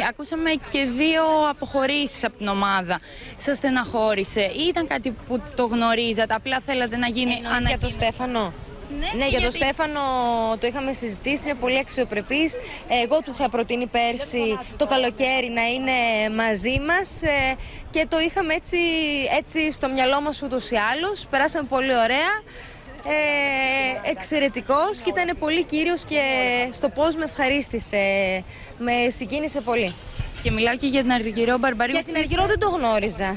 ακούσαμε και 2 αποχωρήσεις από την ομάδα. Σας στεναχώρησε ή ήταν κάτι που το γνωρίζατε, απλά θέλατε να γίνει ανακοίνωση? Για τον Στέφανο. Ναι, για τον Στέφανο το είχαμε συζητήσει, είναι πολύ αξιοπρεπής. Εγώ του είχα προτείνει πέρσι το καλοκαίρι να είναι μαζί μας και το είχαμε έτσι στο μυαλό μας ούτως ή άλλως. Περάσαμε πολύ ωραία. Εξαιρετικός και ήταν πολύ κύριος και στο πώς με ευχαρίστησε, με συγκίνησε πολύ. Και μιλάω και για την Αργυρό Μπαρμπαρίου. Για την Αργυρό δεν το γνώριζα.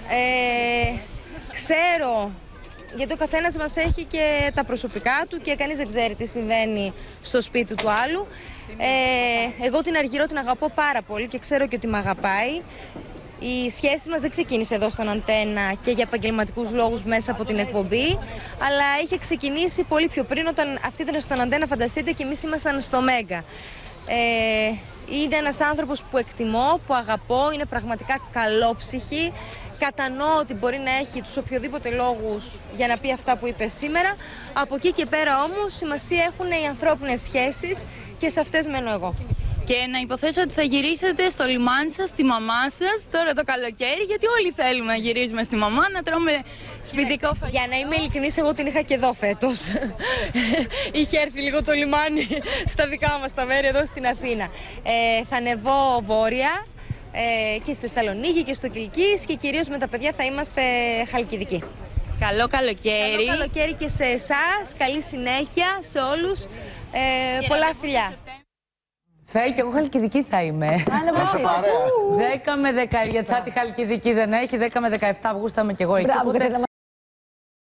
Ξέρω, γιατί ο καθένας μας έχει και τα προσωπικά του και κανείς δεν ξέρει τι συμβαίνει στο σπίτι του άλλου. Εγώ την Αργυρό την αγαπώ πάρα πολύ και ξέρω και ότι με αγαπάει. Η σχέση μας δεν ξεκίνησε εδώ στον Αντένα και για επαγγελματικούς λόγους μέσα από την εκπομπή, αλλά είχε ξεκινήσει πολύ πιο πριν, όταν αυτή ήταν στον Αντένα, φανταστείτε, και εμείς ήμασταν στο Μέγκα. Είναι ένας άνθρωπος που εκτιμώ, που αγαπώ, είναι πραγματικά καλόψυχη. Κατανοώ ότι μπορεί να έχει τους οποιοδήποτε λόγους για να πει αυτά που είπε σήμερα. Από εκεί και πέρα όμως σημασία έχουν οι ανθρώπινες σχέσεις και σε αυτές μένω εγώ. Και να υποθέσω ότι θα γυρίσετε στο λιμάνι σας, στη μαμά σας, τώρα το καλοκαίρι, γιατί όλοι θέλουμε να γυρίζουμε στη μαμά, να τρώμε σπιτικό φαγητό. Για να είμαι ειλικρινής, εγώ την είχα και εδώ φέτος. Είχε έρθει λίγο το λιμάνι στα δικά μας τα μέρη εδώ στην Αθήνα. Θα ανεβώ βόρεια και στη Θεσσαλονίκη και στο Κιλκής και κυρίως με τα παιδιά θα είμαστε Χαλκιδικοί. Καλό καλοκαίρι. Καλό καλοκαίρι και σε εσάς, καλή συνέχεια σε όλους, πολλά φιλιά. Φέη, και εγώ Χαλκιδική θα είμαι. 10 με 10, γιατί σαν τη Χαλκιδική δεν έχει, 10 με 17 Αυγούστου είμαι κι εγώ εκεί.